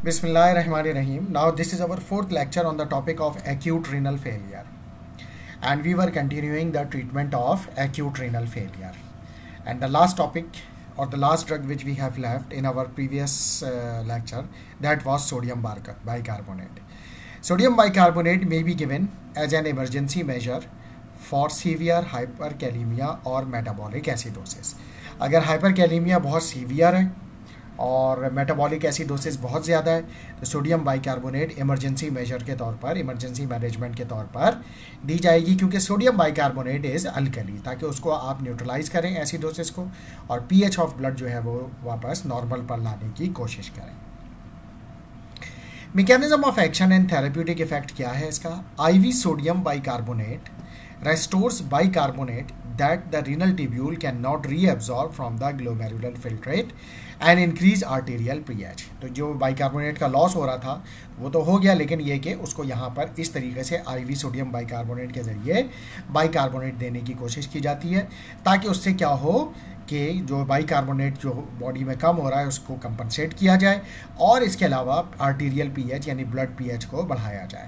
Bismillahirrahmanirrahim. Now this is our fourth lecture on the topic of acute renal failure, and we were continuing the treatment of acute renal failure. And the last topic or the last drug which we have left in our previous lecture, that was sodium bicarbonate. Sodium bicarbonate may be given as an emergency measure for severe hyperkalemia और metabolic acidosis. अगर hyperkalemia बहुत severe है और metabolic acidosis बहुत ज़्यादा है तो sodium bicarbonate emergency major के तौर पर, इमरजेंसी मैनेजमेंट के तौर पर दी जाएगी, क्योंकि सोडियम बाइकार्बोनेट इज़ अल्कली, ताकि उसको आप न्यूट्रलाइज करें एसिडोसिस को और पीएच ऑफ ब्लड जो है वो वापस नॉर्मल पर लाने की कोशिश करें। Mechanism of action and therapeutic effect क्या है इसका? IV sodium bicarbonate restores bicarbonate that the renal tubule cannot reabsorb from the glomerular filtrate and increase arterial pH। तो जो बाइकार्बोनेट का लॉस हो रहा था वो तो हो गया, लेकिन ये कि उसको यहाँ पर इस तरीके से आईवी सोडियम बाइकार्बोनेट के ज़रिए बाइकार्बोनेट देने की कोशिश की जाती है, ताकि उससे क्या हो कि जो बाइकार्बोनेट जो बॉडी में कम हो रहा है उसको कंपनसेट किया जाए और इसके अलावा आर्टीरियल पीएच यानी ब्लड पीएच को बढ़ाया जाए।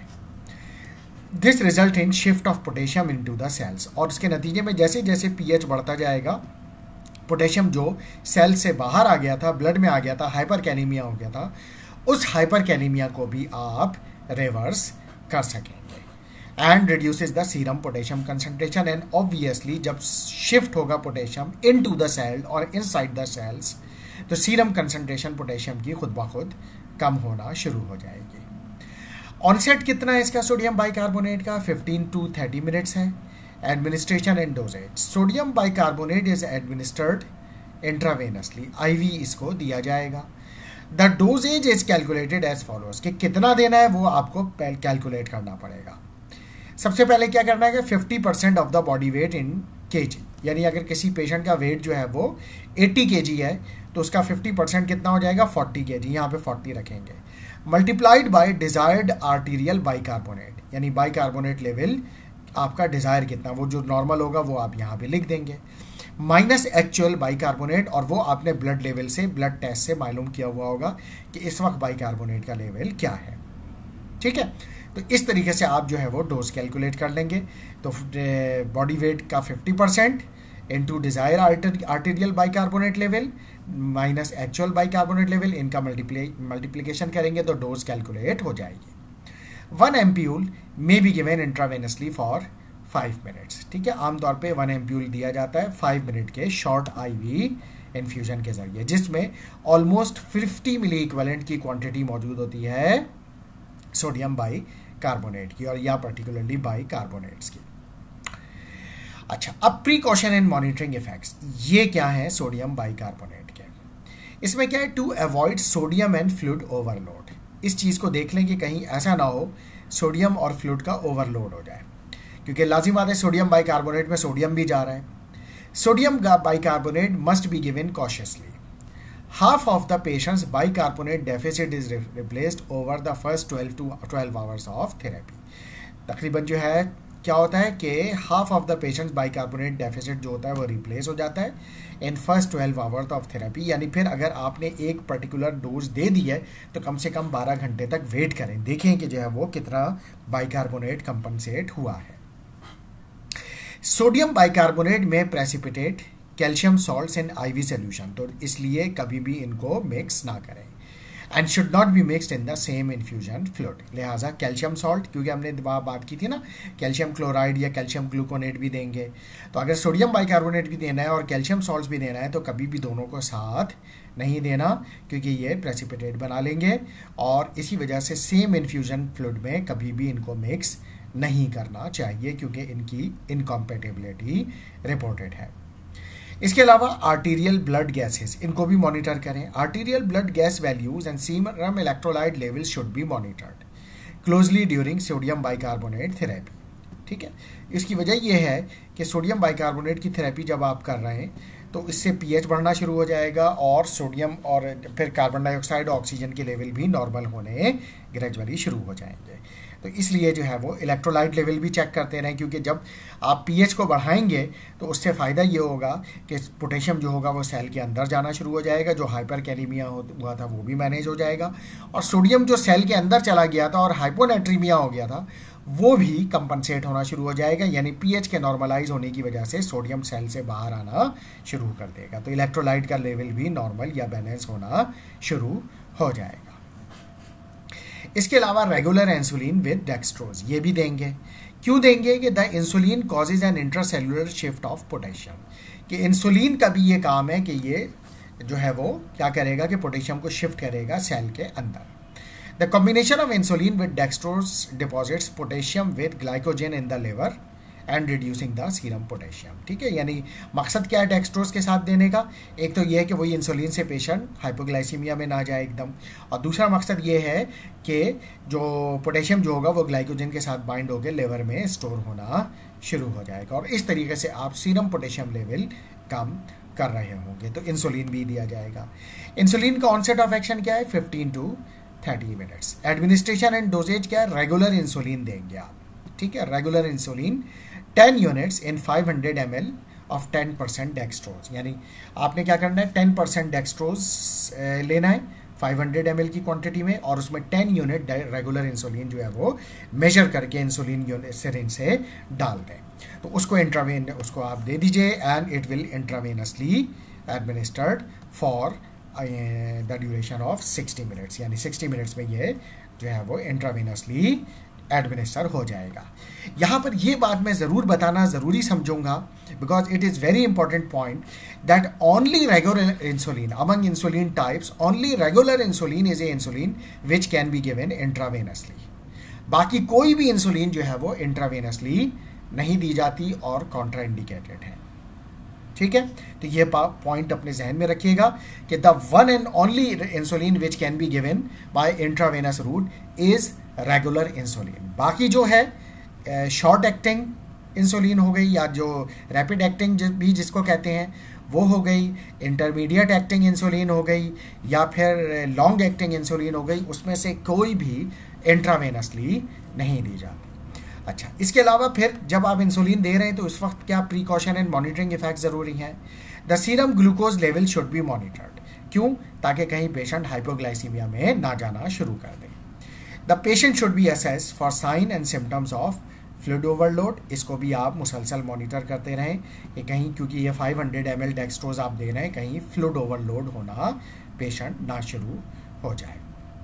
This result in shift of potassium into the cells, और इसके नतीजे में जैसे जैसे पीएच बढ़ता जाएगा पोटेशियम जो सेल से बाहर आ गया था, ब्लड में आ गया था, हाइपरकैलेमिया हो गया था, उस हाइपरकैलेमिया को भी आप रिवर्स कर सकेंगे। And reduces the serum potassium concentration, and obviously जब शिफ्ट होगा पोटेशियम इनटू द सेल और इनसाइड द सेल्स तो सीरम कंसंट्रेशन पोटेशियम की खुद ब खुद कम होना शुरू हो जाएगी। ऑनसेट कितना है इसका सोडियम बाइकार्बोनेट का? 15 to 30 मिनट्स है। Administration and dosages, sodium bicarbonate is administered intravenously, IV इसको दिया जाएगा। The dosages is calculated as follows, कि कितना देना है वो आपको कैलकुलेट करना पड़ेगा। सबसे पहले क्या करना है कि 50% of the body weight in KG, यानी अगर किसी पेशेंट का वेट जो है वो 80 kg है तो उसका 50% कितना हो जाएगा? 40 kg, यहाँ पे 40 रखेंगे, multiplied by desired arterial bicarbonate, यानी बाइकार्बोनेट लेवल आपका डिजायर कितना, वो जो नॉर्मल होगा वो आप यहाँ पे लिख देंगे, माइनस एक्चुअल बाइकार्बोनेट, और वो आपने ब्लड लेवल से, ब्लड टेस्ट से मालूम किया हुआ होगा कि इस वक्त बाइकार्बोनेट का लेवल क्या है। ठीक है, तो इस तरीके से आप जो है वो डोज कैलकुलेट कर लेंगे। तो बॉडी वेट का 50% into desire arterial bicarbonate level minus actual bicarbonate level, इनका मल्टीप्लिकेशन करेंगे तो डोज कैलकुलेट हो जाएगी। 1 ampoule may be given intravenously for 5 minutes. ठीक है, आमतौर पे 1 एम्प्यूल दिया जाता है 5 मिनट के शॉर्ट आईवी इन्फ्यूजन के जरिए, जिसमें ऑलमोस्ट 50 मिली इक्विवेलेंट की क्वांटिटी मौजूद होती है सोडियम बाइकार्बोनेट की, और या पर्टिकुलरली बाइकार्बोनेट्स की। अच्छा, अब प्रीकॉशन एंड मॉनिटरिंग इफेक्ट्स, ये क्या है सोडियम बाइकार्बोनेट के? इसमें क्या है? To avoid sodium and fluid overload, इस चीज़ को देख लें कि कहीं ऐसा ना हो सोडियम और फ्लूइड का ओवरलोड हो जाए, क्योंकि लाजिम बात है सोडियम बाइकार्बोनेट में सोडियम भी जा रहा है। Sodium bicarbonate must be given cautiously. Half of the patient's bicarbonate deficit is replaced over the first 12 hours of therapy. तकरीबन जो है क्या होता है कि half of the patient's bicarbonate deficit जो होता है वो रिप्लेस हो जाता है in first 12 hours of therapy, यानी फिर अगर आपने एक पर्टिकुलर डोज दे दी है तो कम से कम 12 घंटे तक वेट करें, देखें कि जो है वो कितना बाइकार्बोनेट कंपनसेट हुआ है। Sodium bicarbonate may precipitate calcium salts in IV solution, तो इसलिए कभी भी इनको मिक्स ना करें, and should not be mixed in the same infusion fluid. लिहाजा कैल्शियम सॉल्ट, क्योंकि हमने बात की थी ना कैल्शियम क्लोराइड या कैल्शियम ग्लूकोनेट भी देंगे, तो अगर सोडियम बाइकार्बोनेट भी देना है और कैल्शियम सॉल्ट्स भी देना है तो कभी भी दोनों को साथ नहीं देना, क्योंकि ये प्रेसिपिटेट बना लेंगे, और इसी वजह से सेम इन्फ्यूजन फ्लूइड में कभी भी इनको मिक्स नहीं करना चाहिए, क्योंकि इनकी इनकॉम्पेटिबिलिटी रिपोर्टेड है। इसके अलावा आर्टीरियल ब्लड गैसेस, इनको भी मॉनिटर करें। Arterial blood gas values and serum electrolyte levels should be monitored closely during sodium bicarbonate therapy. ठीक है, इसकी वजह यह है कि सोडियम बाइकार्बोनेट की थेरेपी जब आप कर रहे हैं तो इससे पीएच बढ़ना शुरू हो जाएगा और सोडियम और फिर कार्बन डाइऑक्साइड ऑक्सीजन के लेवल भी नॉर्मल होने ग्रेजुअली शुरू हो जाएंगे। तो इसलिए जो है वो इलेक्ट्रोलाइट लेवल भी चेक करते रहें, क्योंकि जब आप पीएच को बढ़ाएंगे तो उससे फ़ायदा ये होगा कि पोटेशियम जो होगा वो सेल के अंदर जाना शुरू हो जाएगा, जो हाइपर कैलीमिया हुआ था वो भी मैनेज हो जाएगा, और सोडियम जो सेल के अंदर चला गया था और हाइपोनेट्रीमिया हो गया था वो भी कंपनसेट होना शुरू हो जाएगा, यानी पीएच के नॉर्मलाइज होने की वजह से सोडियम सेल से बाहर आना शुरू कर देगा, तो इलेक्ट्रोलाइट का लेवल भी नॉर्मल या बैलेंस होना शुरू हो जाएगा। इसके अलावा रेगुलर इंसुलिन विद डेक्सट्रोज ये भी देंगे। क्यों देंगे? कि the insulin causes an intracellular shift of potassium, कि इंसुलिन का भी ये काम है कि ये जो है वो क्या करेगा कि पोटेशियम को शिफ्ट करेगा सेल के अंदर। The combination of insulin with dextrose deposits potassium with glycogen in the liver and reducing the serum potassium. ठीक है, यानी मकसद क्या है डेक्सट्रोज के साथ देने का? एक तो ये है कि वही इंसुलिन से पेशेंट हाइपोग्लाइसीमिया में ना जाए एकदम, और दूसरा मकसद ये है कि जो पोटेशियम जो होगा वो ग्लाइकोजन के साथ बाइंड होकर लिवर में स्टोर होना शुरू हो जाएगा, और इस तरीके से आप सीरम पोटेशियम लेवल कम कर रहे होंगे, तो इंसुलिन भी दिया जाएगा। इंसुलिन का ऑनसेट ऑफ एक्शन क्या है? 15 to 30 minutes. Administration and dosages क्या है? रेगुलर इंसुलिन देंगे आप। ठीक है, regular insulin 10 units in 500 ml of 10% dextrose, यानी आपने क्या करना है 10% डेक्सट्रोज लेना है 500 ml की क्वांटिटी में, और उसमें 10 यूनिट रेगुलर इंसुलिन जो है वो मेजर करके इंसुलिन सिरिंज से डाल दें, तो उसको इंट्रावेन उसको आप दे दीजिए, and it will intravenously administered for the duration of 60 minutes, यानी 60 मिनट्स में ये जो है वो इंट्रावेनसली एडमिनिस्टर हो जाएगा। यहाँ पर ये बात मैं ज़रूर बताना ज़रूरी समझूंगा, because it is very important point that only regular insulin among insulin types, only regular insulin is a insulin which can be given intravenously. बाकी कोई भी इंसुलिन जो है वो इंट्रावेनसली नहीं दी जाती और कॉन्ट्राइंडिकेटेड है। ठीक है, तो ये पॉइंट अपने जहन में रखिएगा कि the one and only insulin which can be given by intravenous route is regular insulin. बाकी जो है शॉर्ट एक्टिंग इंसुलिन हो गई, या जो रैपिड एक्टिंग भी जिसको कहते हैं वो हो गई, इंटरमीडिएट एक्टिंग इंसुलिन हो गई, या फिर लॉन्ग एक्टिंग इंसुलिन हो गई, उसमें से कोई भी इंट्रावेनसली नहीं दी जाती। अच्छा, इसके अलावा फिर जब आप इंसुलिन दे रहे हैं तो उस वक्त क्या प्रिकॉशन एंड मॉनिटरिंग इफेक्ट ज़रूरी हैं। The serum glucose level should be monitored. क्यों? ताकि कहीं पेशेंट हाइपोग्लाइसीमिया में ना जाना शुरू कर दे। The patient should be assess for sign and symptoms of fluid overload. इसको भी आप मुसलसल मॉनिटर करते रहें कि कहीं, क्योंकि ये 500 ml डेक्सट्रोज आप दे रहे हैं, कहीं फ्लूइड ओवरलोड होना पेशेंट ना शुरू हो जाए।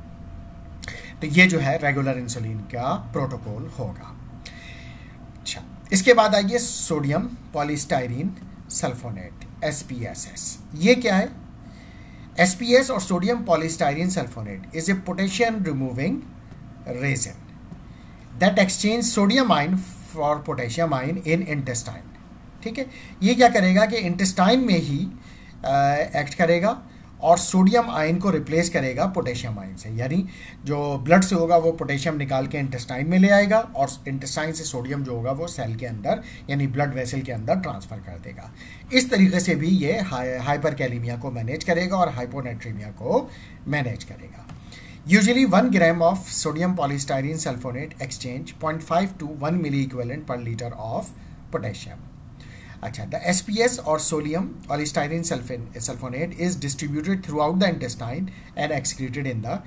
तो ये जो है रेगुलर इंसुलिन का प्रोटोकॉल होगा। अच्छा, इसके बाद आइए सोडियम पॉलीस्टाइरीन सल्फोनेट SPSS। ये क्या है? SPS और sodium polystyrene sulfonate is a potassium removing resin that exchange sodium ion for potassium ion in intestine. ठीक है, ये क्या करेगा कि इंटेस्टाइन में ही एक्ट करेगा और सोडियम आयन को रिप्लेस करेगा पोटेशियम आयन से, यानी जो ब्लड से होगा वो पोटेशियम निकाल के इंटेस्टाइन में ले आएगा, और इंटेस्टाइन से सोडियम जो होगा वो सेल के अंदर यानी ब्लड वेसल के अंदर ट्रांसफ़र कर देगा। इस तरीके से भी ये हाइपर कैलीमिया को मैनेज करेगा और हाइपोनेट्रीमिया को मैनेज करेगा। Usually 1 gram of sodium polystyrene sulfonate exchange 0.5 to 1 milliequivalent per litre of potassium. अच्छा, द SPS और sodium polystyrene sulfonate is distributed throughout the intestine and excreted in the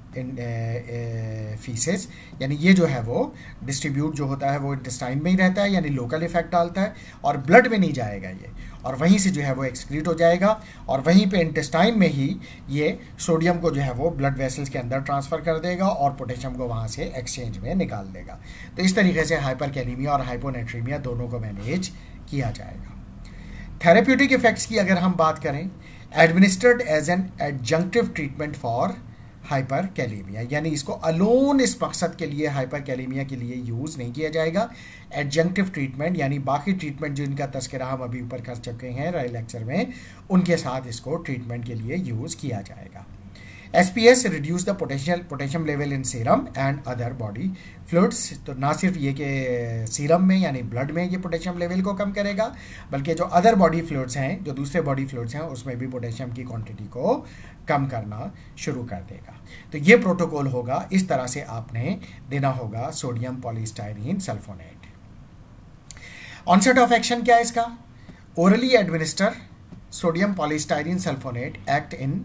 faeces, यानी ये जो है वो distribute जो होता है वो इंटेस्टाइन में ही रहता है, यानी लोकल इफेक्ट डालता है और ब्लड में नहीं जाएगा ये, और वहीं से जो है वो एक्सक्रीट हो जाएगा, और वहीं पे इंटेस्टाइन में ही ये सोडियम को जो है वो ब्लड वेसल्स के अंदर ट्रांसफ़र कर देगा और पोटेशियम को वहाँ से एक्सचेंज में निकाल देगा। तो इस तरीके से हाइपर कैलीमिया और हाइपोनेट्रीमिया दोनों को मैनेज किया जाएगा। थेरेप्यूटिक इफेक्ट्स की अगर हम बात करें, administered as an adjunctive treatment for hyperkalaemia, यानी इसको अलोन इस मकसद के लिए हाइपर कैलीमिया के लिए यूज़ नहीं किया जाएगा। एडजंक्टिव ट्रीटमेंट यानी बाकी ट्रीटमेंट जिनका तस्करा हम अभी ऊपर कर चुके हैं लेक्चर में, उनके साथ इसको ट्रीटमेंट के लिए यूज़ किया जाएगा। SPS reduce the potassium level in serum and other body fluids. तो ना सिर्फ ये कि सीरम में यानी ब्लड में ये पोटेशियम लेवल को कम करेगा, बल्कि जो अदर बॉडी फ्लूइड्स हैं, जो दूसरे बॉडी फ्लूइड्स हैं, उसमें भी पोटेशियम की क्वांटिटी को कम करना शुरू कर देगा। तो ये प्रोटोकॉल होगा, इस तरह से आपने देना होगा sodium polystyrene sulfonate. Onset of action क्या है इसका? Orally administer sodium polystyrene sulfonate act in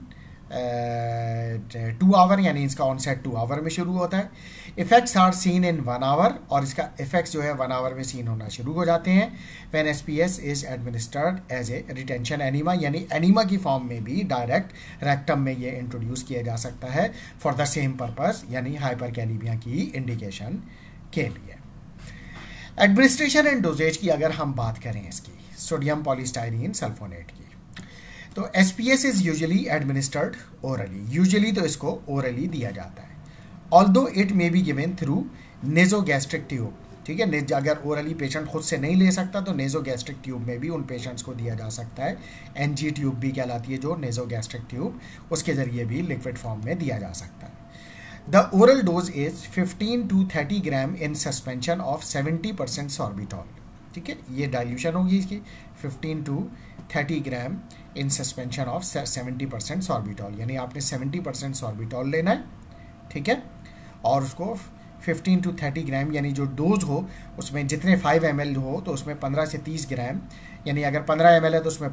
2 hour, यानी इसका ऑनसेट 2 आवर में शुरू होता है। Effects are seen in 1 hour, और इसका इफेक्ट्स जो है 1 आवर में सीन होना शुरू हो जाते हैं। When SPS is administered as a retention enema, यानी एनीमा की फॉर्म में भी डायरेक्ट रेक्टम में ये इंट्रोड्यूस किया जा सकता है फॉर द सेम पर्पस, यानी हाइपरकैलीमिया की इंडिकेशन के लिए। एडमिनिस्ट्रेशन एंड डोजेज की अगर हम बात करें इसकी, सोडियम पॉलीस्टाइरीन सल्फोनेट की, तो SPS is usually administered orally, usually तो इसको ओरली दिया जाता है, although it may be given through nasogastric tube. ठीक है, अगर ओरली पेशेंट खुद से नहीं ले सकता तो नेजोगैस्ट्रिक ट्यूब में भी उन पेशेंट्स को दिया जा सकता है। NG ट्यूब भी कहलाती है जो नेजोगैस्ट्रिक ट्यूब, उसके जरिए भी लिक्विड फॉर्म में दिया जा सकता है। The oral dose is 15 to 30 gram in suspension of 70% sorbitol. ठीक है, ये डाइल्यूशन होगी इसकी 15 to 30 gram in suspension of 70% sorbitol, यानी आपने 70% सॉर्बिटॉल लेना है। ठीक है, और उसको 15 to 30 ग्राम, यानी जो डोज हो उसमें जितने 5 ml हो तो उसमें 15 से 30 ग्राम, यानी अगर 15 ml है तो उसमें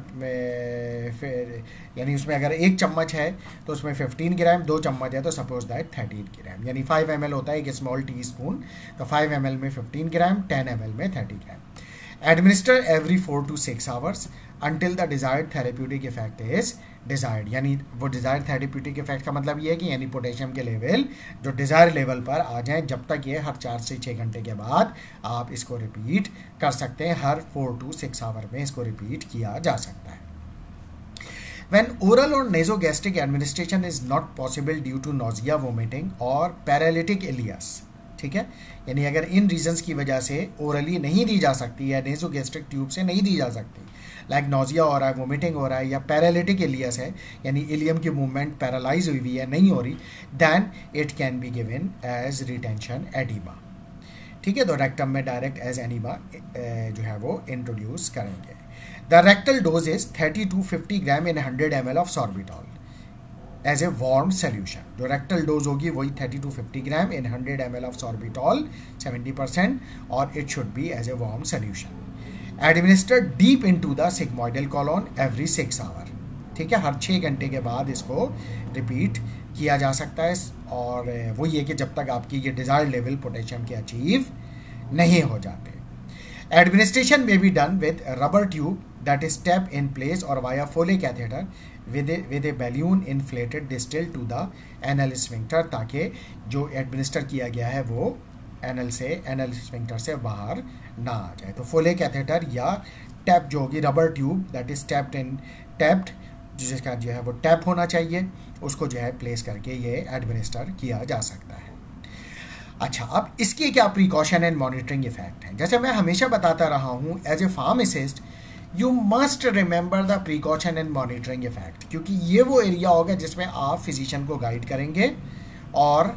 फिर यानी उसमें अगर 1 चम्मच है तो उसमें 15 ग्राम, 2 चम्मच है तो सपोज दैट 30 ग्राम, यानी 5 ml होता है एक स्मॉल टी स्पून, तो 5 ml में 15 ग्राम, 10 ml में 30 gram. Administer every 4 to 6 hours until the desired therapeutic effect is desired, यानी वो डिज़ायर्ड थेरेप्यूटिक इफेक्ट का मतलब ये है कि यानी पोटेशियम के लेवल जो डिज़ायर लेवल पर आ जाएं, जब तक ये हर 4 से 6 घंटे के बाद आप इसको रिपीट कर सकते हैं, हर 4 to 6 आवर में इसको रिपीट किया जा सकता है। When oral or nasogastric administration is not possible due to nausea, vomiting or paralytic ileus, ठीक है, यानी अगर इन रीजंस की वजह से ओरली नहीं दी जा सकती या नेसोगैस्ट्रिक ट्यूब से नहीं दी जा सकती, लाइक नोजिया हो रहा है, वोमिटिंग हो रहा है, या पैरालिटिक इलियस है, यानी इलियम की मूवमेंट पैरालाइज हुई है, नहीं हो रही, then it can be given as retention oedema. ठीक है, तो रेक्टम में डायरेक्ट एज एनीमा जो है वो इंट्रोड्यूस करेंगे। The rectal dose is 30 to 50 gram in 100 ml of sorbitol as a warm solution. जो रेक्टल डोज होगी वही 30 to 50 gram in 100 ml of sorbitol 70%, और it should be as a warm solution. Administered deep into the sigmoidal colon every 6 hour. ठीक है, हर 6 घंटे के बाद इसको रिपीट किया जा सकता है, और वो ये कि जब तक आपकी ये डिजायर्ड लेवल पोटेशियम के अचीव नहीं हो जाते। एडमिनिस्ट्रेशन में be done with rubber tube that is tapped in place or via Foley catheter with a balloon inflated distal to the anal sphincter, ताकि जो एडमिनिस्टर किया गया है वो एनल स्फिंक्टर से बाहर ना आ जाए। तो फोले कैथेटर या टैप जो होगी rubber tube that is tapped जिसका जो है वो टैप होना चाहिए, उसको जो है प्लेस करके ये एडमिनिस्टर किया जा सकता है। अच्छा, अब इसके क्या प्रिकॉशन एंड मॉनिटरिंग इफेक्ट हैं? जैसे मैं हमेशा बताता रहा हूँ, as a pharmacist you must remember the precaution and monitoring effect, क्योंकि ये वो एरिया होगा जिसमें आप फिजिशियन को गाइड करेंगे, और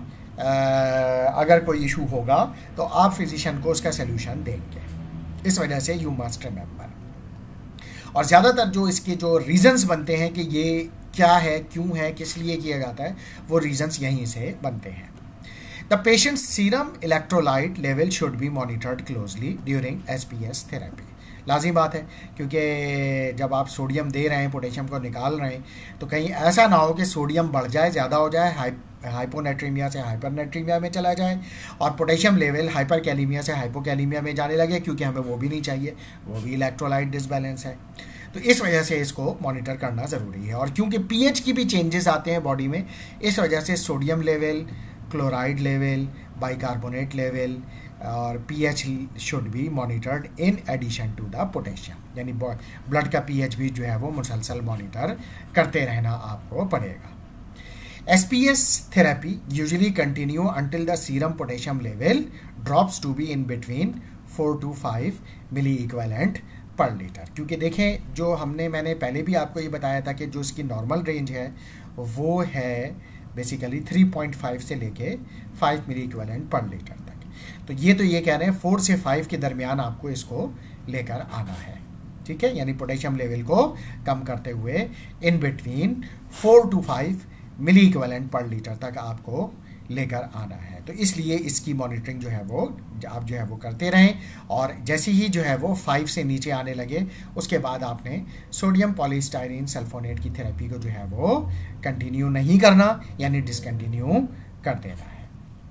अगर कोई इशू होगा तो आप फिजिशियन को उसका सोल्यूशन देंगे। इस वजह से यू मस्ट रिमेंबर। और ज़्यादातर जो इसके जो रीजंस बनते हैं कि ये क्या है, क्यों है, किस लिए किया जाता है, वो रीजंस यहीं से बनते हैं। The patient's serum electrolyte level should be monitored closely during SPS therapy. लाजिम बात है, क्योंकि जब आप सोडियम दे रहे हैं, पोटेशियम को निकाल रहे हैं, तो कहीं ऐसा ना हो कि सोडियम बढ़ जाए, ज़्यादा हो जाए, हाइपोनेट्रीमिया से हाइपरनेट्रीमिया में चला जाए, और पोटेशियम लेवल हाइपरकैलीमिया से हाइपोकैलीमिया में जाने लगे, क्योंकि हमें वो भी नहीं चाहिए, वो भी इलेक्ट्रोलाइट डिसबैलेंस है। तो इस वजह से इसको मॉनिटर करना ज़रूरी है। और क्योंकि pH की भी चेंजेस आते हैं बॉडी में, इस वजह से sodium level, chloride level, bicarbonate level और pH should be monitored in addition to the potassium, यानी ब्लड का pH भी जो है वो मुसलसल मॉनिटर करते रहना आपको पड़ेगा। SPS therapy usually continue until the serum potassium level drops to be in between 4 to 5 milliequivalent per litre. क्योंकि देखें, जो मैंने पहले भी आपको ये बताया था कि जो इसकी नॉर्मल रेंज है वो है बेसिकली 3.5 से लेके 5 मिली इक्विवेलेंट पर लीटर तक। तो ये कह रहे हैं 4 से 5 के दरमियान आपको इसको लेकर आना है, ठीक है, यानी पोटेशियम लेवल को कम करते हुए in between 4 to 5 milliequivalent per litre तक आपको लेकर आना है। तो इसलिए इसकी मॉनिटरिंग जो है वो आप जो है वो करते रहें, और जैसे ही जो है वो 5 से नीचे आने लगे उसके बाद आपने सोडियम पॉलीस्टाइरीन सल्फोनेट की थेरेपी को जो है वो कंटिन्यू नहीं करना, यानी डिसकंटिन्यू कर देना है।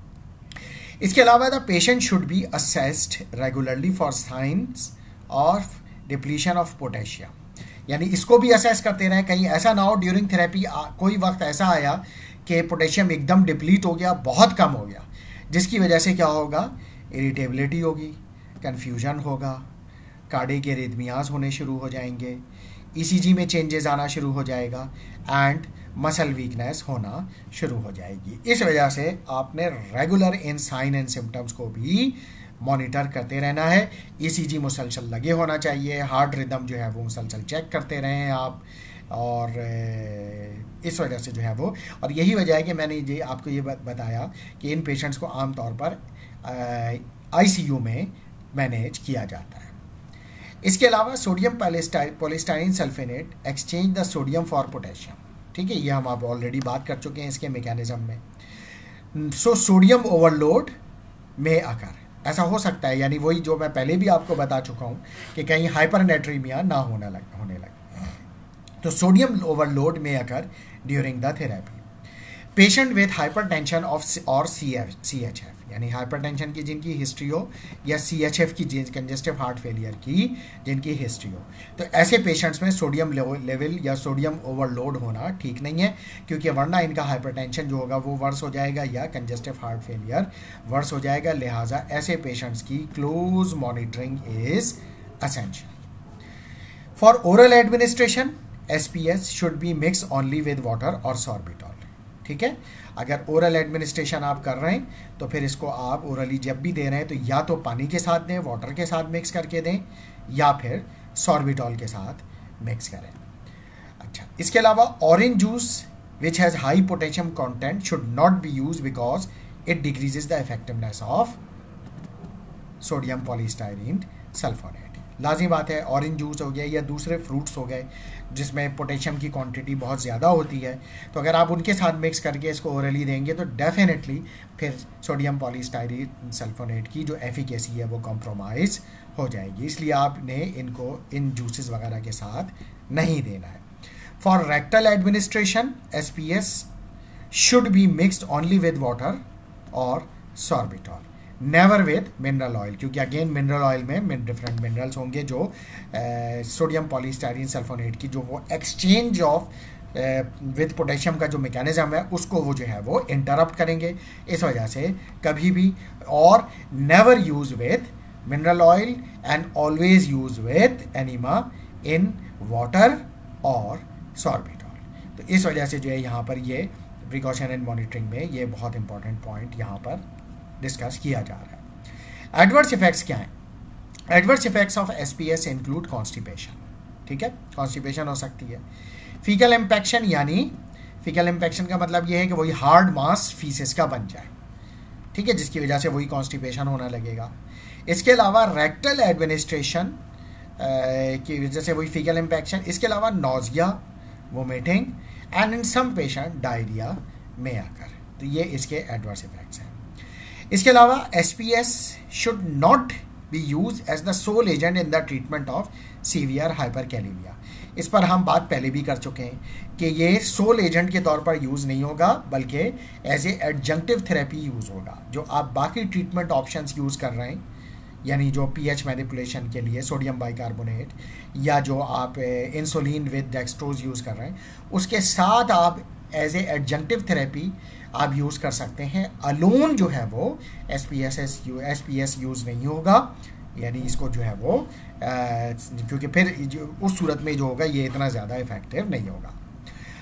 इसके अलावा the patient should be assessed regularly for signs of depletion of potassium, यानी इसको भी असेस करते रहें। कहीं ऐसा ना हो ड्यूरिंग थेरेपी कोई वक्त ऐसा आया कि पोटेशियम एकदम डिप्लीट हो गया, बहुत कम हो गया, जिसकी वजह से क्या होगा, इरिटेबिलिटी होगी, कन्फ्यूजन होगा, कार्डियक एरिथमियाज होने शुरू हो जाएंगे, ईसीजी में चेंजेस आना शुरू हो जाएगा एंड मसल वीकनेस होना शुरू हो जाएगी। इस वजह से आपने regular in sign and symptoms को भी मॉनिटर करते रहना है। ईसीजी मुसलसल लगे होना चाहिए, हार्ट रिदम जो है वो मुसलसल चेक करते रहें आप, और इस वजह से जो है वो, और यही वजह है कि मैंने ये आपको ये बताया कि इन पेशेंट्स को आमतौर पर आईसीयू में मैनेज किया जाता है। इसके अलावा sodium polystyrene sulfonate exchange the sodium for potassium, ठीक है, ये हम आप ऑलरेडी बात कर चुके हैं इसके मैकेनिज्म में। सो सोडियम ओवरलोड में अकर, ऐसा हो सकता है, यानी वही जो मैं पहले भी आपको बता चुका हूँ कि कहीं हाइपरनेट्रीमिया ना होने लगे। तो सोडियम ओवरलोड में occur during the therapy. Patient with hypertension of और CHF, यानी हाइपरटेंशन की जिनकी हिस्ट्री हो या CHF की कंजेस्टिव हार्ट फेलियर की जिनकी हिस्ट्री हो, तो ऐसे पेशेंट्स में सोडियम लेवल या सोडियम ओवरलोड होना ठीक नहीं है, क्योंकि वरना इनका हाइपरटेंशन जो होगा वो वर्स हो जाएगा या कंजेस्टिव हार्ट फेलियर वर्स हो जाएगा। लिहाजा ऐसे पेशेंट्स की close monitoring is essential. For oral administration SPS should be mix only with water और सॉर्बिटॉल, ठीक है। अगर ओरल एडमिनिस्ट्रेशन आप कर रहे हैं तो फिर इसको आप ओरली जब भी दे रहे हैं तो या तो पानी के साथ दें, वाटर के साथ मिक्स करके दें, या फिर सॉर्बिटॉल के साथ मिक्स करें। अच्छा, इसके अलावा orange juice which has high potassium content should not be use because it decreases the effectiveness of sodium polystyrene sulfonate. लाजमी बात है, ऑरेंज जूस हो गया या दूसरे फ्रूट्स हो गए जिसमें पोटेशियम की क्वांटिटी बहुत ज़्यादा होती है, तो अगर आप उनके साथ मिक्स करके इसको ओरली देंगे तो डेफिनेटली फिर सोडियम पॉलीस्टाइरीन सल्फोनेट की जो एफिकेसी है वो कॉम्प्रोमाइज़ हो जाएगी। इसलिए आपने इनको इन जूसेस वगैरह के साथ नहीं देना है। For rectal administration SPS should be mixed only with water और sorbitol, never with mineral oil, क्योंकि अगेन मिनरल ऑयल में डिफरेंट मिनरल्स होंगे जो सोडियम पॉलीस्टाइरीन सल्फोनेट की जो वो एक्सचेंज ऑफ विद पोटेशियम का जो मैकेनिज्म है उसको वो जो है वो इंटरप्ट करेंगे। इस वजह से कभी भी, और never use with mineral oil and always use with enema in water और सॉर्बिटॉल। तो इस वजह से जो है यहाँ पर ये प्रिकॉशन एंड मॉनिटरिंग में ये बहुत इंपॉर्टेंट पॉइंट यहाँ पर डिस्कस किया जा रहा है। एडवर्स इफेक्ट्स क्या हैं? Adverse effects of SPS include constipation, ठीक है, कॉन्स्टिपेशन हो सकती है। फीकल इम्पैक्शन, यानी फीकल इम्पैक्शन का मतलब ये है कि वही हार्ड मास फीसेस का बन जाए, ठीक है, जिसकी वजह से वही कॉन्स्टिपेशन होने लगेगा। इसके अलावा रेक्टल एडमिनिस्ट्रेशन की वजह से वही फीकल इम्पैक्शन। इसके अलावा nausea, vomiting and in some patient diarrhoea में आकर, तो ये इसके एडवर्स इफेक्ट्स हैं। इसके अलावा SPS should not be use as the sole agent in the treatment of severe hyperkalaemia. इस पर हम बात पहले भी कर चुके हैं कि ये सोल एजेंट के तौर पर यूज़ नहीं होगा, बल्कि as a adjunctive therapy use होगा। जो आप बाकी ट्रीटमेंट ऑप्शंस यूज़ कर रहे हैं, यानी जो pH मैनिपुलेशन के लिए सोडियम बाइकार्बोनेट, या जो आप इंसुलिन विद डेक्सट्रोज यूज़ कर रहे हैं, उसके साथ आप एज ए एडजंक्टिव थेरेपी आप यूज़ कर सकते हैं। अलोन जो है वो SPS यूज़ नहीं होगा, यानी इसको जो है वो क्योंकि फिर उस सूरत में जो होगा ये इतना ज़्यादा इफेक्टिव नहीं होगा।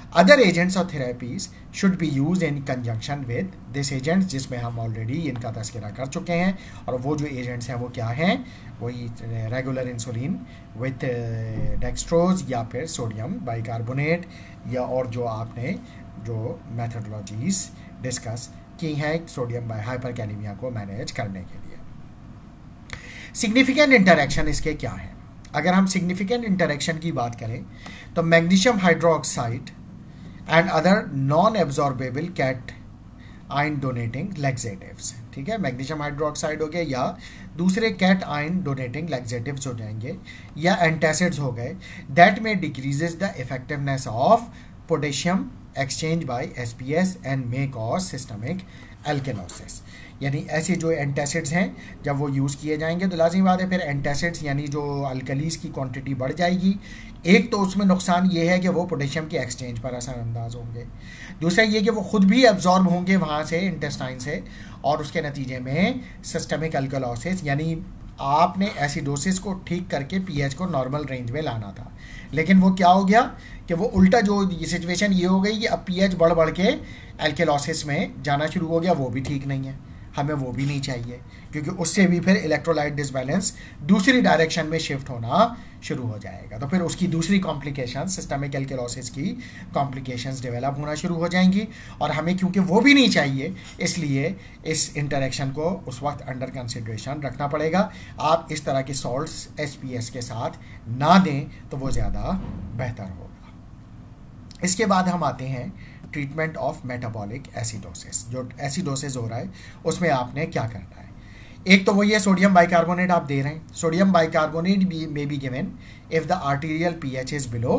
अदर एजेंट्स और therapies should be use in conjunction with this agents, जिसमें हम ऑलरेडी इनका तस्करा कर चुके हैं। और वो जो एजेंट्स हैं वो क्या हैं, वही रेगुलर इंसुलिन विथ डेक्सट्रोज या फिर सोडियम बाइकार्बोनेट, या और जो आपने जो मेथडोलॉजीज डिस्कस की हैं सोडियम हाइपरकैलेमिया को मैनेज करने के लिए। सिग्निफिकेंट इंटरेक्शन इसके क्या हैं? अगर हम सिग्निफिकेंट इंटरेक्शन की बात करें तो magnesium hydroxide and other non absorbable cation donating laxatives, ठीक है, मैग्नीशियम हाइड्रोक्साइड हो गए या दूसरे कैट आयन डोनेटिंग लैक्सेटिव्स हो जाएंगे या एंटासिड्स हो गए, that may decreases the effectiveness of potassium exchange by SPS and may cause systemic alkalosis. यानी ऐसे जो एंटासिड्स हैं जब वो यूज़ किए जाएंगे तो लाजिमी बात है फिर एंटासिड्स यानी जो अल्कलीज की क्वांटिटी बढ़ जाएगी। एक तो उसमें नुकसान ये है कि वो पोटेशियम के एक्सचेंज पर असरअंदाज होंगे, दूसरा ये कि वो खुद भी एब्जॉर्ब होंगे वहाँ से इंटेस्टाइन से, और उसके नतीजे में सिस्टमिक अल्कलोसिस, यानी आपने एसिडोसिस को ठीक करके पीएच को नॉर्मल रेंज में लाना था, लेकिन वो क्या हो गया कि वो उल्टा जो सिचुएशन ये हो गई कि अब पीएच बढ़ बढ़ के एल्केलोसिस में जाना शुरू हो गया। वो भी ठीक नहीं है, हमें वो भी नहीं चाहिए, क्योंकि उससे भी फिर इलेक्ट्रोलाइट डिसबैलेंस दूसरी डायरेक्शन में शिफ्ट होना शुरू हो जाएगा। तो फिर उसकी दूसरी कॉम्प्लिकेशंस, सिस्टमिक एल्केलोसिस की कॉम्प्लिकेशंस डेवलप होना शुरू हो जाएंगी, और हमें क्योंकि वो भी नहीं चाहिए इसलिए इस इंटरेक्शन को उस वक्त अंडर कंसिडरेशन रखना पड़ेगा। आप इस तरह के सॉल्ट्स एसपीएस के साथ ना दें तो वो ज़्यादा बेहतर होगा। इसके बाद हम आते हैं ट्रीटमेंट ऑफ मेटाबॉलिक एसिडोसिस। जो एसिडोसिस हो रहा है उसमें आपने क्या करना है? एक तो वही है सोडियम बाइकार्बोनेट आप दे रहे हैं। Sodium bicarbonate may be given if the arterial pH is below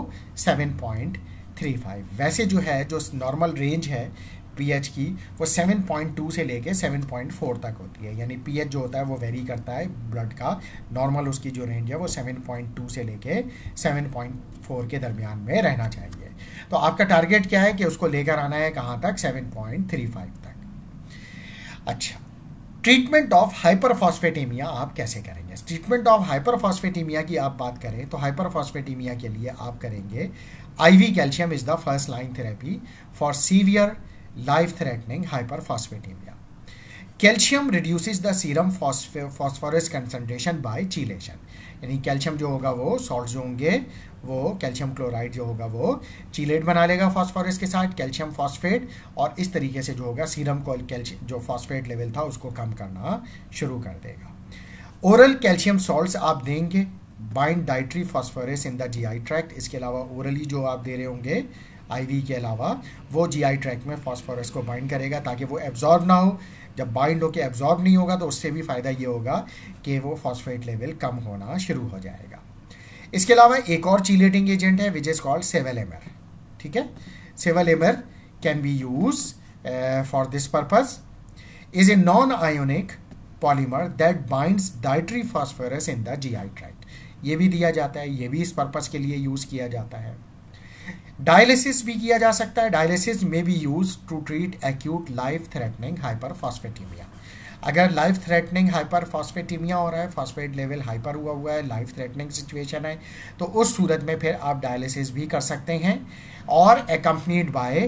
7.35। वैसे जो है जो नॉर्मल रेंज है पीएच की वो 7.2 से लेके 7.4 तक होती है, यानी पीएच जो होता है वो वेरी करता है ब्लड का। नॉर्मल उसकी जो रेंज है वो 7.2 से लेके 7.4 के दरमियान में रहना चाहिए। तो आपका टारगेट क्या है कि उसको लेकर आना है कहाँ तक? 7.35 तक। अच्छा, ट्रीटमेंट ऑफ हाइपरफॉस्फेटेमिया आप कैसे करेंगे? ट्रीटमेंट ऑफ हाइपरफॉस्फेटेमिया की आप बात करें तो हाइपरफॉस्फेटेमिया के लिए आप करेंगे IV calcium is the first line therapy for severe life threatening hyperphosphataemia. Calcium reduces the serum phosphorus concentration by chelation, यानी कैल्शियम जो होगा वो सॉल्ट जो होंगे वो कैल्शियम क्लोराइड जो होगा वो चीलेट बना लेगा फॉस्फोरस के साथ, कैल्शियम फॉस्फेट, और इस तरीके से जो होगा सीरम को कैल्शियम जो फॉस्फेट लेवल था उसको कम करना शुरू कर देगा। ओरल कैल्शियम सॉल्ट्स आप देंगे, bind dietary phosphorus in the GI tract. इसके अलावा ओरली जो आप दे रहे होंगे IV के अलावा वो जीआई ट्रैक्ट में फॉस्फोरस को बाइंड करेगा ताकि वो एब्जॉर्ब ना हो। जब बाइंड होकर एब्जॉर्ब नहीं होगा तो उससे भी फ़ायदा ये होगा कि वो फॉस्फेट लेवल कम होना शुरू हो जाएगा। इसके अलावा एक और चीलेटिंग एजेंट है विच इज़ कॉल्ड सेवेलेमर, ठीक है। Sevelamer can be use for this purpose, is a non ionic polymer that binds dietary phosphorus in the GI tract. ये भी दिया जाता है, ये भी इस पर्पज के लिए यूज़ किया जाता है। डायलिसिस भी किया जा सकता है। Dialysis may be use to treat acute life threatening hyperphosphataemia. अगर लाइफ थ्रेटनिंग हाइपरफॉस्फेटेमिया हो रहा है, फॉस्फेट लेवल हाइपर हुआ है, लाइफ थ्रेटनिंग सिचुएशन है, तो उस सूरत में फिर आप डायलिसिस भी कर सकते हैं, और एकम्पनीड बाय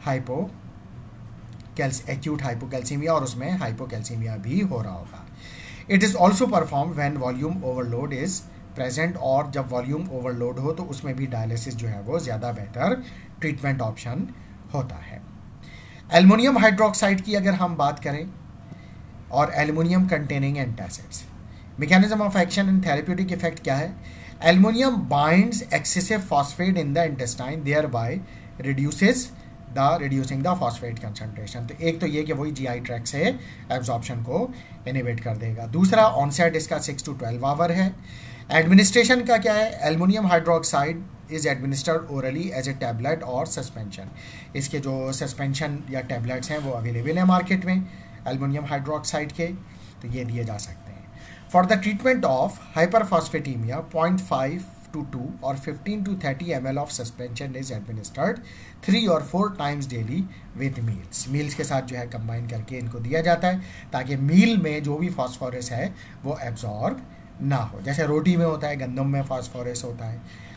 एक्यूट हाइपोकैल्सीमिया, और उसमें हाइपोकैल्सीमिया भी हो रहा होगा। It is also perform when volume overload is present, और जब वॉल्यूम ओवरलोड हो तो उसमें भी डायलिसिस जो है वो ज़्यादा बेहतर ट्रीटमेंट ऑप्शन होता है। एल्युमिनियम हाइड्रोक्साइड की अगर हम बात करें और aluminium containing antacids, mechanism of action and therapeutic effect क्या है? Aluminium binds excessive phosphate in the intestine, thereby reducing the phosphate concentration. तो एक तो ये कि वही जीआई ट्रैक्ट से एब्जॉर्प्शन को इनहिबिट कर देगा। दूसरा ऑनसेट इसका 6 to 12 आवर है। एडमिनिस्ट्रेशन का क्या है? Aluminium hydroxide is administered orally as a tablet और सस्पेंशन। इसके जो सस्पेंशन या टैबलेट्स हैं वो अवेलेबल हैं मार्केट में एल्युमिनियम हाइड्रोक्साइड के, तो ये दिए जा सकते हैं। For the treatment of hyperphosphataemia 0.5 to 2 और 15 to 30 ml of suspension is administered 3 or 4 times daily with meals. Meals के साथ जो है कंबाइन करके इनको दिया जाता है ताकि मील में जो भी फॉस्फोरस है वो एब्जॉर्ब ना हो। जैसे रोटी में होता है, गंदम में फास्फोरस होता है,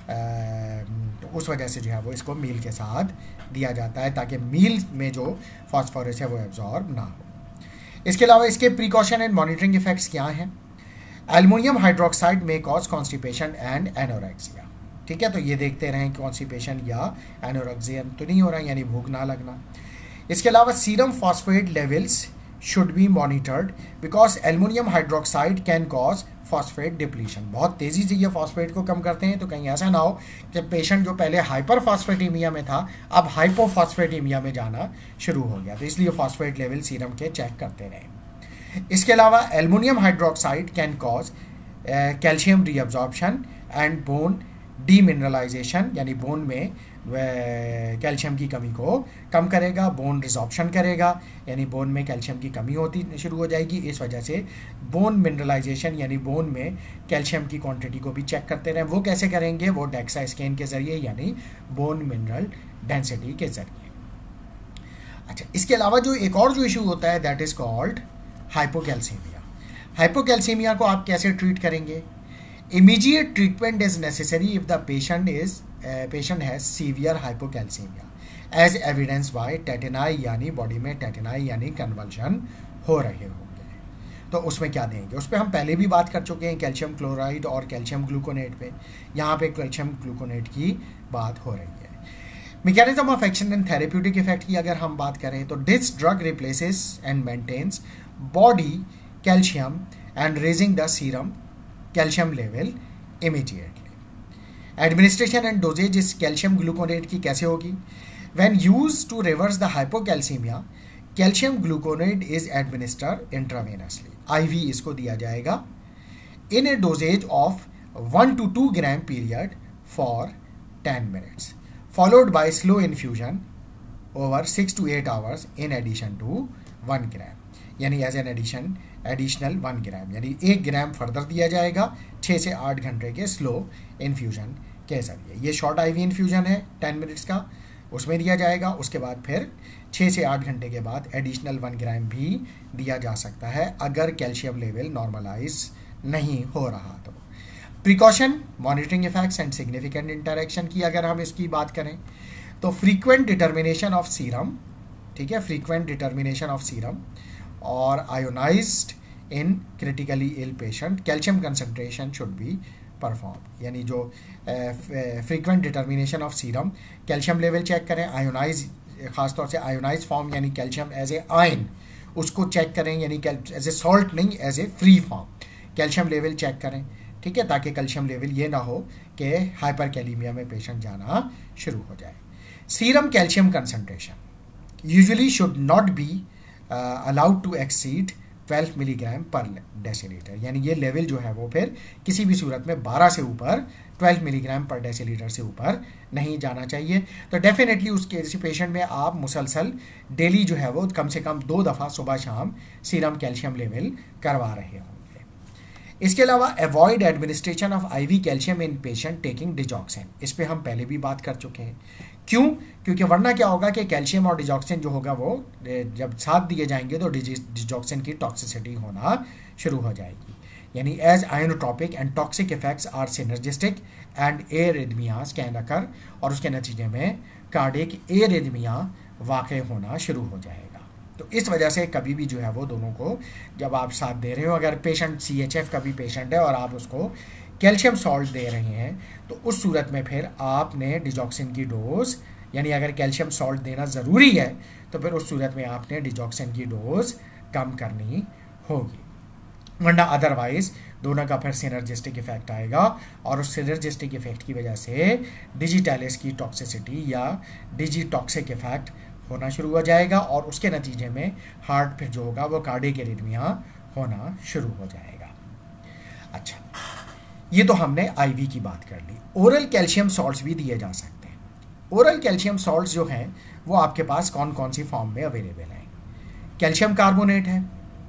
तो उस वजह से जो है वो इसको मील के साथ दिया जाता है ताकि मील में जो फास्फोरस है वो एब्जॉर्ब ना हो। इसके अलावा इसके प्रिकॉशन एंड मॉनिटरिंग इफेक्ट्स क्या हैं? Aluminium hydroxide may cause constipation and anorexia. ठीक है, तो ये देखते रहें कॉन्स्टिपेशन या एनोरेक्सिया तो नहीं हो रहा, यानी भूख ना लगना। इसके अलावा serum phosphate levels should be monitored because aluminium hydroxide can cause phosphate depletion. बहुत तेज़ी से ये फॉस्फेट को कम करते हैं, तो कहीं ऐसा ना हो कि पेशेंट जो पहले हाइपर फॉस्फेटीमिया में था अब हाइपोफॉस्फेटीमिया में जाना शुरू हो गया, तो इसलिए फॉस्फेट लेवल सीरम के चेक करते रहें। इसके अलावा aluminium hydroxide can cause calcium reabsorption and bone demineralisation, यानी बोन में कैल्शियम की कमी को कम करेगा, बोन रिजॉर्प्शन करेगा, यानी बोन में कैल्शियम की कमी होती शुरू हो जाएगी। इस वजह से बोन मिनरलाइजेशन यानी बोन में कैल्शियम की क्वांटिटी को भी चेक करते रहें। वो कैसे करेंगे? वो डेक्सा स्कैन के ज़रिए यानी बोन मिनरल डेंसिटी के ज़रिए। अच्छा, इसके अलावा जो एक और जो इशू होता है that is called hypocalcaemia. Hypocalcaemia को आप कैसे ट्रीट करेंगे? Immediate treatment is necessary if the patient has severe hypocalcemia as evidenced by tetani, यानी बॉडी में टेटेनाई यानी कन्वल्शन हो रहे होंगे। तो उसमें क्या देंगे? उस पर हम पहले भी बात कर चुके हैं, कैल्शियम क्लोराइड और कैल्शियम ग्लूकोनेट पे। यहाँ पे कैल्शियम ग्लूकोनेट की बात हो रही है। Mechanism of action and therapeutic effect की अगर हम बात करें तो this drug replaces and maintains body calcium and raising the serum calcium level immediately. Administration and dosages इस कैल्शियम ग्लूकोनेट की कैसे होगी? When used to reverse the hypocalcaemia calcium gluconate is administered intravenously. IV इसको दिया जाएगा in a dosages of 1 to 2 gram period for 10 minutes followed by slow infusion over 6 to 8 hours in addition to 1 gram, यानी as an additional 1 gram, यानी 1 ग्राम further दिया जाएगा 6 से 8 घंटे के स्लो इन्फ्यूजन के जरिए। ये शॉर्ट आईवी इन्फ्यूजन है 10 मिनट्स का, उसमें दिया जाएगा। उसके बाद फिर 6 से 8 घंटे के बाद एडिशनल 1 ग्राम भी दिया जा सकता है अगर कैल्शियम लेवल नॉर्मलाइज नहीं हो रहा तो। Precaution, monitoring effects and significant interaction की अगर हम इसकी बात करें तो फ्रीक्वेंट डिटर्मिनेशन ऑफ सीरम, ठीक है, फ्रीक्वेंट डिटर्मिनेशन ऑफ सीरम और ionised in critically ill patient calcium concentration should be perform, यानी जो frequent determination of serum, calcium level check करें, आयोनाइज खासतौर से आयोनाइज फॉर्म यानी कैल्शियम एज ए आयन उसको चेक करें, यानी एज ए सॉल्ट नहीं as a free form calcium level check करें, ठीक है, ताकि कैल्शियम लेवल ये ना हो कि हाइपरकैलीमिया में पेशेंट जाना शुरू हो जाए। Serum calcium concentration usually should not be allowed to exceed 12 milligram per decilitre, यानी ये लेवल जो है वो फिर किसी भी सूरत में 12 से ऊपर 12 मिलीग्राम पर डेसीलीटर से ऊपर नहीं जाना चाहिए। तो डेफिनेटली उसके इसी पेशेंट में आप मुसलसल डेली जो है वो कम से कम 2 दफ़ा सुबह शाम सीरम कैल्शियम लेवल करवा रहे होंगे। इसके अलावा avoid administration of IV calcium in patient taking digoxin, इस पर हम पहले भी बात कर चुके हैं। क्यों? क्योंकि वरना क्या होगा कि कैल्शियम और डिजॉक्सिन जो होगा वो जब साथ दिए जाएंगे तो डिजॉक्सिन की टॉक्सिसिटी होना शुरू हो जाएगी, यानी as inotropic and toxic effects are synergistic and arrhythmias can occur, और उसके नतीजे में कार्डिक एरिथमिया वाक़ होना शुरू हो जाएगा। तो इस वजह से कभी भी जो है वो दोनों को जब आप साथ दे रहे हो, अगर पेशेंट CHF का भी पेशेंट है और आप उसको कैल्शियम सॉल्ट दे रहे हैं तो उस सूरत में फिर आपने डिजॉक्सिन की डोज, यानी अगर कैल्शियम सॉल्ट देना ज़रूरी है तो फिर उस सूरत में आपने डिजॉक्सिन की डोज कम करनी होगी, वरना अदरवाइज दोनों का फिर सिनर्जिस्टिक इफेक्ट आएगा और उस सिनर्जिस्टिक इफेक्ट की वजह से डिजिटैलिस की टॉक्सिसिटी या डिजीटॉक्सिक इफेक्ट होना शुरू हो जाएगा और उसके नतीजे में हार्ट फिर जो होगा वो कार्डिक एरिथमिया होना शुरू हो जाएगा। अच्छा, ये तो हमने आईवी की बात कर ली। ओरल कैल्शियम सॉल्ट्स भी दिए जा सकते हैं। ओरल कैल्शियम सॉल्ट्स जो हैं वो आपके पास कौन कौन सी फॉर्म में अवेलेबल हैं? कैल्शियम कार्बोनेट है,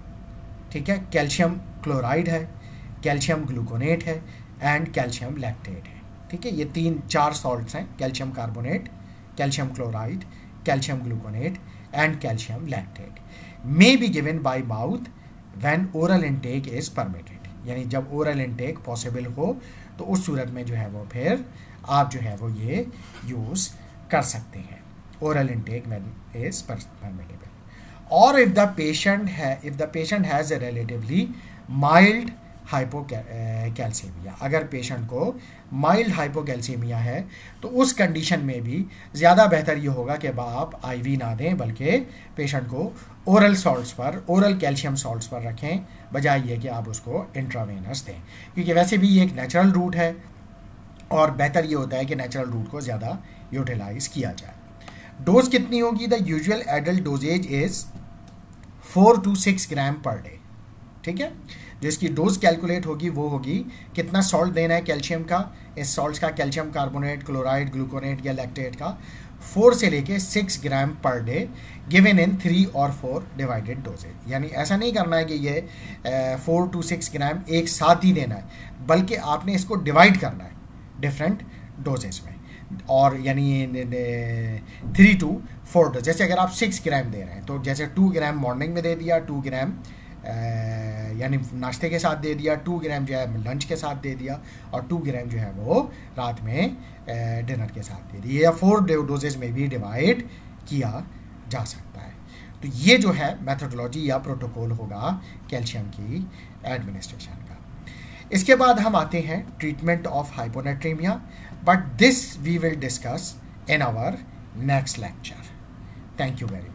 ठीक है, कैल्शियम क्लोराइड है, कैल्शियम ग्लूकोनेट है एंड कैल्शियम लैक्टेट है, ठीक है। ये 3-4 सॉल्ट्स हैं, calcium carbonate, calcium chloride, calcium gluconate and calcium lactate, may be given by mouth when oral intake is permitted, यानी जब ओरल इनटेक पॉसिबल हो तो उस सूरत में जो है वो फिर आप जो है वो ये यूज़ कर सकते हैं. Oral intake is permittable. और if the patient has a relatively mild hypocalcaemia, अगर पेशेंट को माइल्ड हाइपोकैल्सीमिया है तो उस कंडीशन में भी ज़्यादा बेहतर ये होगा कि आप आईवी ना दें बल्कि पेशेंट को ओरल सॉल्ट्स पर, ओरल कैल्शियम सॉल्ट्स पर रखें, बजाय ये कि आप उसको इंट्रावेनस दें, क्योंकि वैसे भी ये एक नेचुरल रूट है और बेहतर ये होता है कि नेचुरल रूट को ज़्यादा यूटिलाइज किया जाए. डोज कितनी होगी? The usual adult dosages is 4 to 6 gram per day. ठीक है, जो इसकी डोज कैलकुलेट होगी वो होगी कितना सॉल्ट देना है कैल्शियम का, इस सॉल्ट का कैल्शियम कार्बोनेट, क्लोराइड, ग्लूकोनेट या लैक्टेट का 4 से लेके 6 gram per day given in 3 और 4 डिवाइडेड डोजेज. यानी ऐसा नहीं करना है कि ये 4 to 6 ग्राम एक साथ ही देना है, बल्कि आपने इसको डिवाइड करना है डिफरेंट डोजेज में, और यानी 3 to 4 डोज. जैसे अगर आप 6 ग्राम दे रहे हैं तो जैसे 2 ग्राम मॉर्निंग में दे दिया, 2 ग्राम यानी नाश्ते के साथ दे दिया, 2 ग्राम जो है लंच के साथ दे दिया, और 2 ग्राम जो है वो रात में डिनर के साथ दे दिया, या 4 डोजेज में भी डिवाइड किया जा सकता है. तो ये जो है मेथोडोलॉजी या प्रोटोकॉल होगा कैल्शियम की एडमिनिस्ट्रेशन का. इसके बाद हम आते हैं treatment of hyponatraemia, but this we will discuss in our next lecture. Thank you very much.